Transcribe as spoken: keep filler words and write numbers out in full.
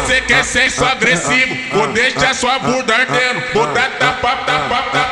Você quer sexo agressivo, vou deixar sua bunda ardendo. Vou dar tapa, tapa, tapa.